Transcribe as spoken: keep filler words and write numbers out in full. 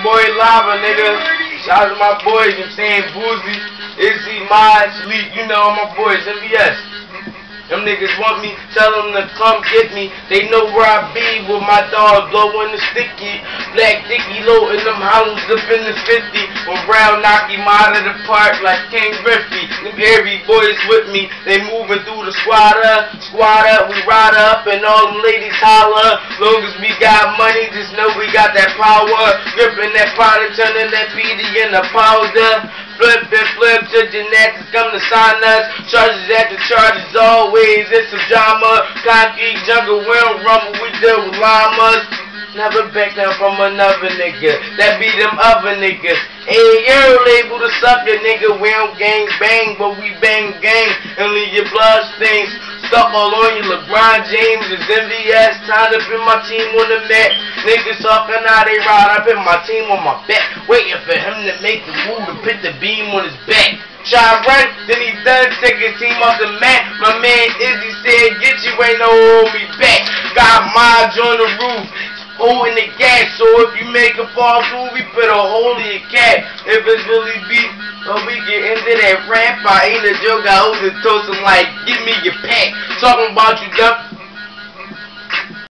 boy Lava, nigga. Shout out to my boys, you know what I'm saying? Boozy, Izzy, Mod, Sleep, you know my boys, M V S. Them niggas want me, tell them to come get me. They know where I be with my dog blowing the sticky. Black Dicky loading them hounds up in the fifty. When Brown knock him out of the park like King Griffey. Them hairy boys with me, they moving through the squatter. Squatter, we ride up and all them ladies holler. Long as we got money, just know we got that power. Gripping that product, turning that P D into powder. Flip and flip to genetics, come to sign us. Charges at the charges, always it's a drama. Concrete jungle, we don't rumble, we deal with llamas. Never back down from another nigga, that be them other niggas. Ain't your label to suck a nigga, we don't gang bang, but we bang gang. And leave your blood stains stuck all on you. LeBron James is M V S, time to put my team on the mat. Niggas talking how they ride, I put my team on my back, waiting for him to make the move and put the beam on his back. Try run, then he done take his team off the mat. My man Izzy said, get you, ain't no hold me back. Got Modge on the roof, holding the gas, so if you make a fall through, we put a hole in your cat. If it's really beef, oh, we get into that rap, I ain't a joke, I hold the toast, I'm like, give me your pack. Talking about you dumb.